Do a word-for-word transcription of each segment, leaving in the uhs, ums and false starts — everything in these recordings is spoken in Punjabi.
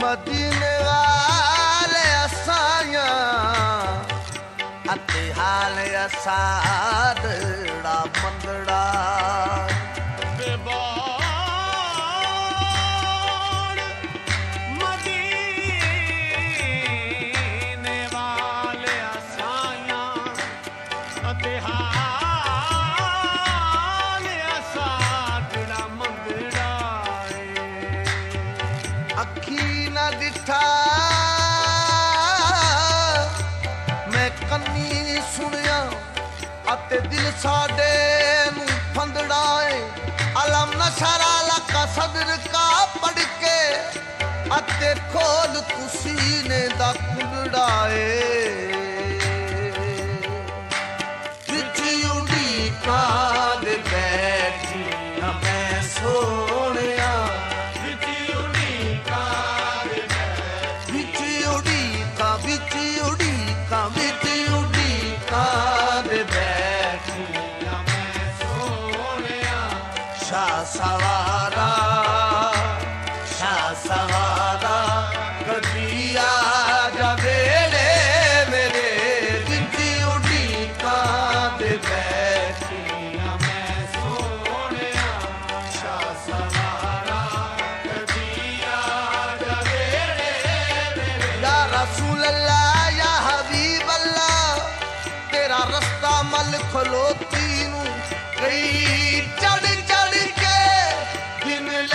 मदीने वाले असाया अते हाल असादड़ा मंदड़ा मदीने वाले असाया अते हाल असादड़ा मंदड़ा अखी न दिठा मैं कन्नी सुनिया अते दिल साडे नू फंदड़ाए अलम नशरा लका सदर का पढ़ के अते खोल कुसीने दा कुंडड़ाए विच उड़ी काद बैठी मैं सोनिया सवारा शाह सवारा कभी आ जावेले मेरे बिच उड़ी कांद बैठी मैं सोनिया शाह सवारा कभी आ जावेले मेरे या रसूल अल्लाह या हबीब अल्लाह तेरा रास्ता मल खलोती नू कई चढ़ चढ़ के दिन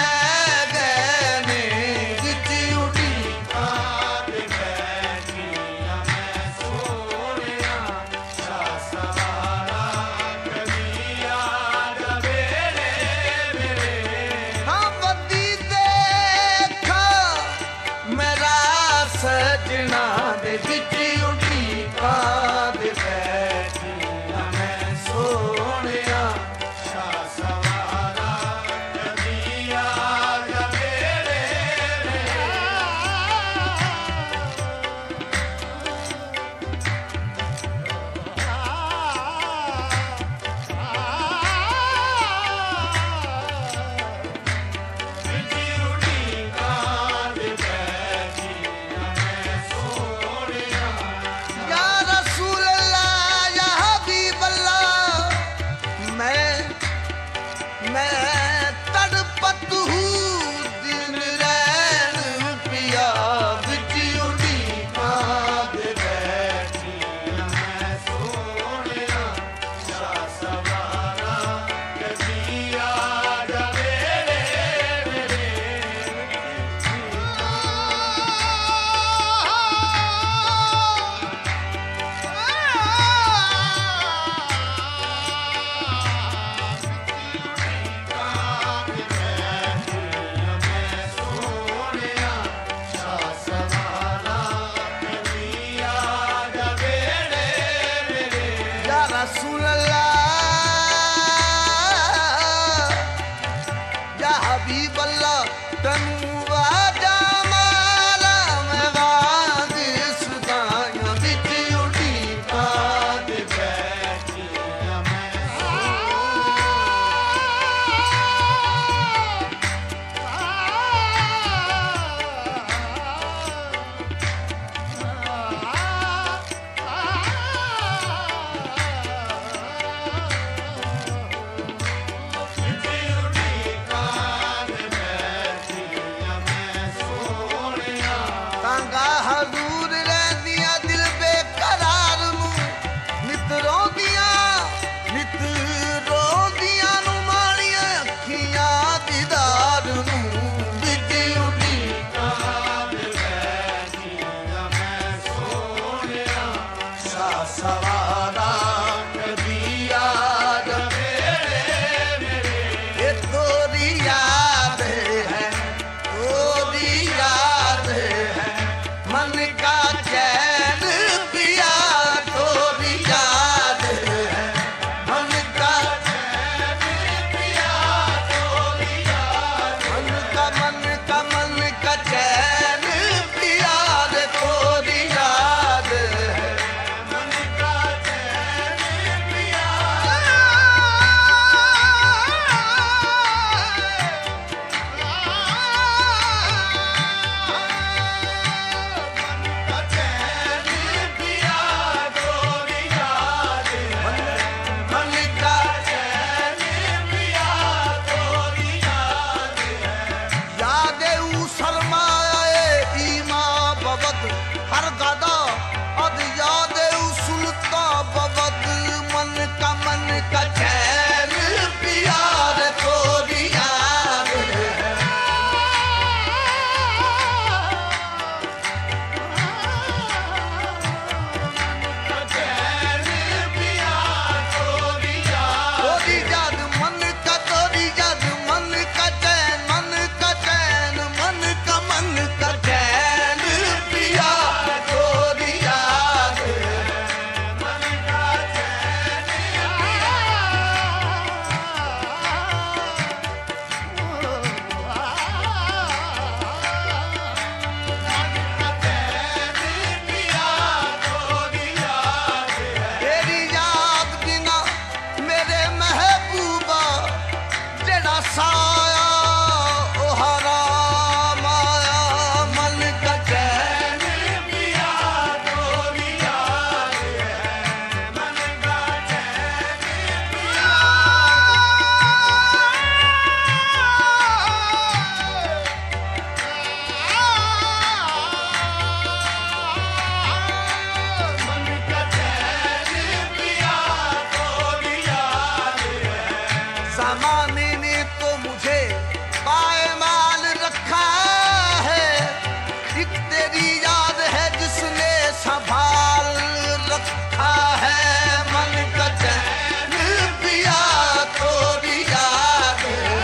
जमाने ने तो मुझे पायमाल रखा है, एक तेरी याद है जिसने संभाल रखा है। मन का चैन पिया थोड़ी याद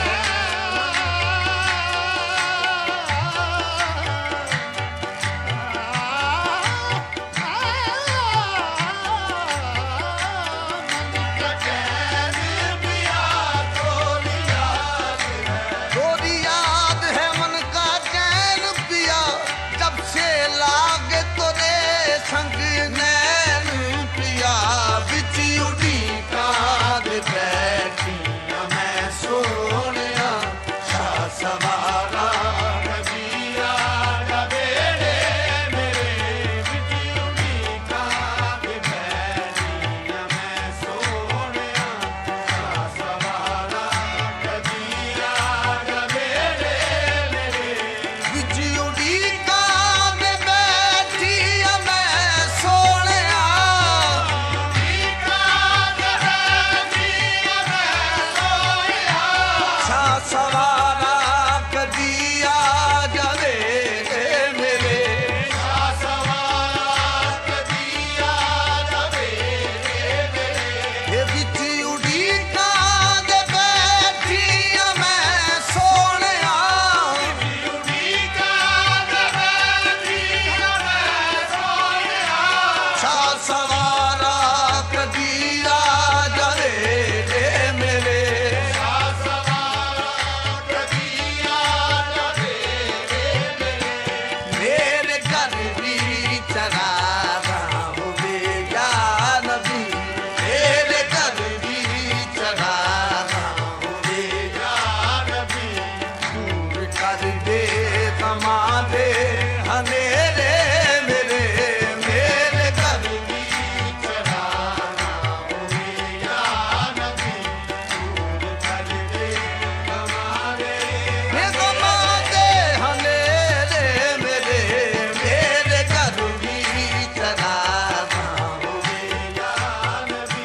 थोड़ी याद है। मन का चैन पिया जब से लागे तोरे संग नैन पिया, बिच उड़ी कांध बैठी मैं सोनिया शाह सवारा कबिया जवेड़े मेरे, बिच उड़ी कांध बैठी मैं सोनिया शाह सवारा कबिया जवेड़े मेरे, बिच उड़ी कांध बैठी मैं सोनिया शाह सवारा कबिया जवेड़े मेरे, शाह सवारा कबिया जवेड़े मेरे, ये बिच उड़ी कांध बैठी मैं सोनिया, उड़ी कांध बैठी मैं सोनिया शाह सवारा कबिया जवेड़े मेरे, शाह सवारा कबिया जवेड़े मेरे, मेरे घर भी चला रहा होवे या नबी, मेरे घर भी चला रहा होवे या नबी, दूर कर दे तमादे हनेरे मेरे, मेरे घर भी चला रहा होवे या नबी, दूर कर दे तमादे हे तमादे हनेरे मेरे, मेरे घर भी चला रहा होवे या नबी।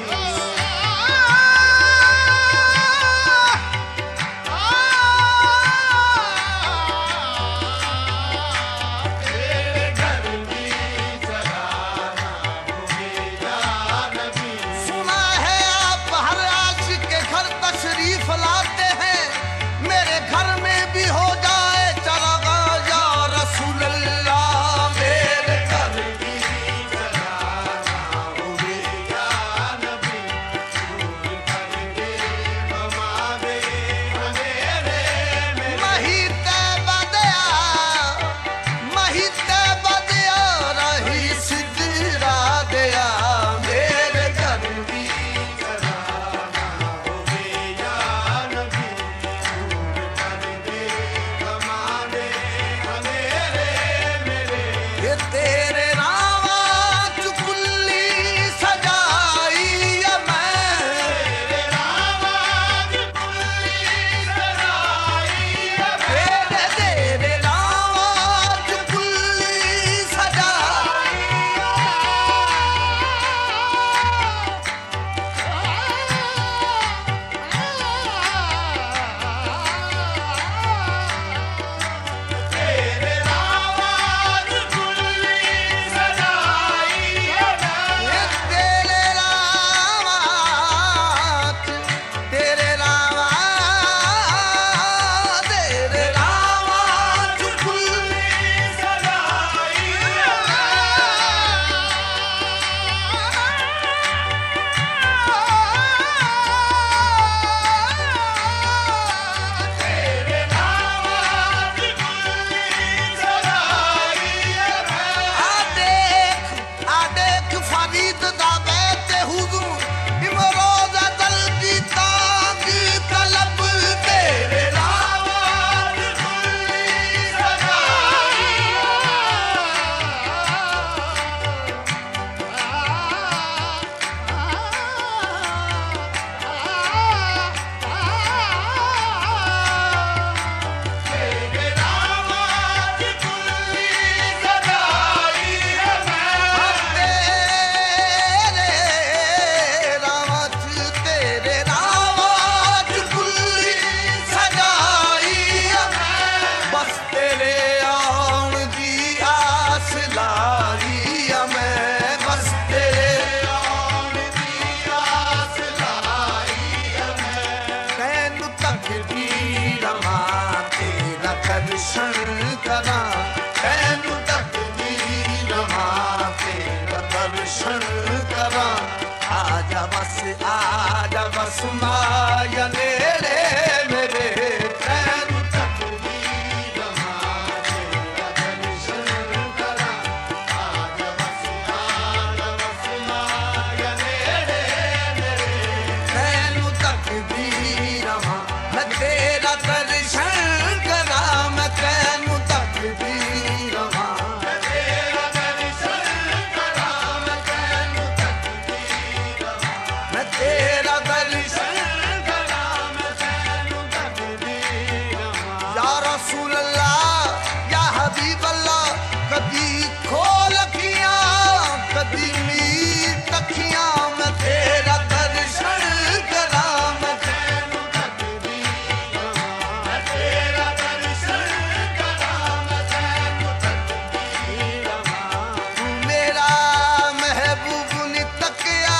ਵਸਮਾਇਆ ਨੇੜੇ ਮੇਰੇ ਤੈਨੂੰ ਤੱਕਦੀ ਰਵਾਂ ਤੇਰਾ ਦਰਸ਼ਨ ਕਰਾਂ ਆਜ ਵਸਮਾਇਆ ਵਸਮਾਇਆ ਨੇੜੇ ਮੇਰੇ ਤੈਨੂੰ ਤੱਕਦੀ ਰਵਾਂ ਮੈਂ ਤੇਰਾ ਦਰਸ਼ਨ ਕਰਾਂ ਮੈਂ ਤੈਨੂੰ ਤੱਕਦੀ ਰਵਾਂ ਮੈਂ ਤੇਰਾ ਦਰਸ਼ਨ ਕਰਾਂ ਮੈਂ ਤੈਨੂੰ ਤੱਕਦੀ ਰਵਾਂ ਮੈਂ ਤੇਰਾ ਦਰਸ਼ਨ ਕਰਾਂ ਮੈਂ ਤੈਨੂੰ ਤੱਕਦੀ ਰਵਾਂ ਯਾ ਰਸੂਲ ਅੱਲਾਹ ਯਾ ਹਬੀਬ ਅੱਲਾਹ ਕਦੀ ਖੋਲ ਅੱਖੀਆਂ ਕਦੀ ਮੀਟ ਅੱਖੀਆਂ ਮੈਂ ਤੇਰਾ ਦਰਸ਼ਨ ਕਰਾਂ ਮੈਂ ਤੈਨੂੰ ਤੱਕਦੀ ਰਵਾਂ ਮੈਂ ਤੇਰਾ ਦਰਸ਼ਨ ਕਰਾਂ ਮੈਂ ਤੈਨੂੰ ਤੱਕਦੀ ਰਵਾਂ ਤੂੰ ਮੇਰਾ ਮਹਿਬੂਬ ਨੀ ਤੱਕਿਆ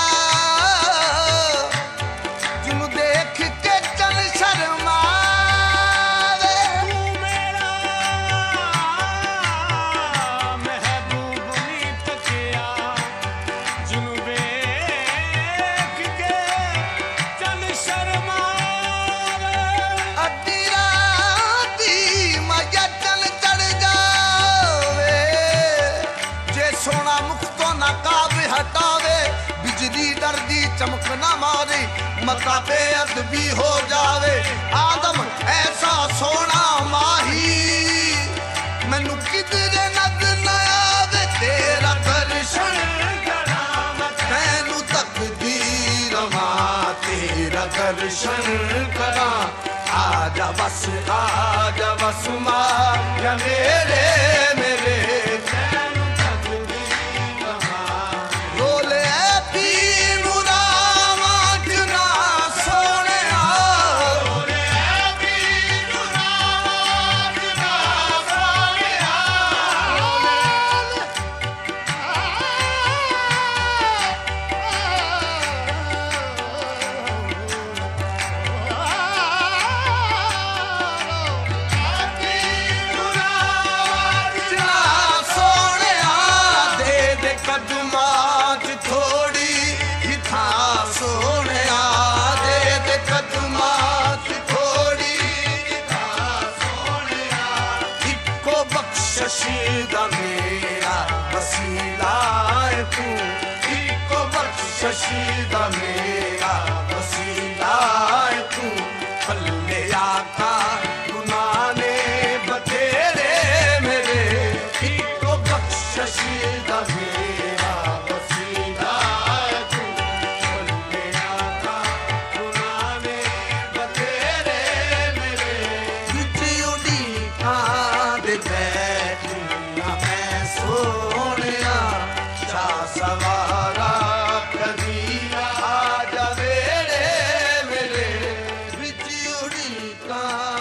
ਜਿਹਨੂੰ ਦੇਖ ਕੇ ਚਲ ਸ਼ਰਮਾਵੇ ਤੂੰ ਮੇਰਾ ਮਹਿਬੂਬ ਨੀ ਤੱਕਿਆ ਜਿਹਨੂੰ ਵੇਖ ਕੇ ਚੱਲ ਸ਼ਰਮਾਵੇ ਅੱਧੀ ਰਾਤੀ ਮਾਇਆ ਚਲ ਚੜ ਜਾਵੇ ਜੇ ਸੋਨਾ ਮੁਖ ਤੋਂ ਨਾ ਕਾਬ ਹਟਾਵੇ ਬਿਜਲੀ ਡਰਦੀ ਚਮਕ ਨਾ ਮਾਰੇ ਮਤਾ ਬੇਅਦਬੀ ਹੋ ਜਾਵੇ ਆਦਮ ਐਸਾ ਸੋਨਾ ਮਾਹੀ ਮੈਨੂੰ ਕਿਧਰੇ ਨਜ਼ਰ ਨਾ ਆਵੇ ਤੇਰਾ ਦਰਸ਼ਨ ਕਰਾਂ ਮੈਂ ਤੈਨੂੰ ਤੱਕਦੀ ਰਵਾਂ ਤੇਰਾ ਦਰਸ਼ਨ ਕਰਾਂ ਆਜਾ ਬਸ ਆਜਾ ਬਸ ਮਾਇਆ ਮੇਰੇ ਮੇਰੇ ਤੈਨੂੰ ਤੱਕਦੀ ਰਵਾਂ ਰੋਲੇ ਪੀ ਨੂਰਾਵਾਂ ਜਨਾ ਸੋਹਣਿਆ ਰੋਲੇ ਪੀ ਨੂਰਾਵਾਂ ਜਨਾ ਸੋਹਣਿਆ ਸੋਹਣਿਆ ਦੇ ਦੇ ਕਦਮਾਂ 'ਚ ਥੋੜੀ ਹੀ ਥਾਂ ਸੋਹਣਿਆ ਦੇ ਦੇ ਕਦਮਾਂ 'ਚ ਥੋੜੀ ਹੀ ਥਾਂ ਸੋਹਣਿਆ ਇੱਕੋ ਬਖਸ਼ਿਸ਼ ਦਾ ਮੇਰਾ ਵਸੀਲਾ ਏ ਤੂੰ ਇੱਕੋ ਬਖਸ਼ਿਸ਼ ਦਾ ਮੇਰਾ ਵਸੀਲਾ ਏ ਤੂੰ ਪੱਲੇ ਆਖਾ ਗੁਨਾਹ ਨੇ ਬਥੇਰੇ ਮੇਰੇ ਇੱਕੋ ਬਖਸ਼ਿਸ਼ ਦਾ ਮੇਰਾ ਵਸੀਲਾ ਏ ਤੂੰ ਪੱਲੇ ਆਖਾ ਗੁਨਾਹ ਨੇ ਬਥੇਰੇ ਮੇਰੇ ਵਿੱਚ ਉਡੀਕਾਂ ਦੇ ਬੈਠੀਆਂ ਮੈਂ ਸੋਹਣਿਆ ਚਾ ਸਵਾਰਾ ਕਦੀ ਆ ਜਾਵੇ ਮੇਰੇ ਵਿੱਚ ਉਡੀਕਾਂ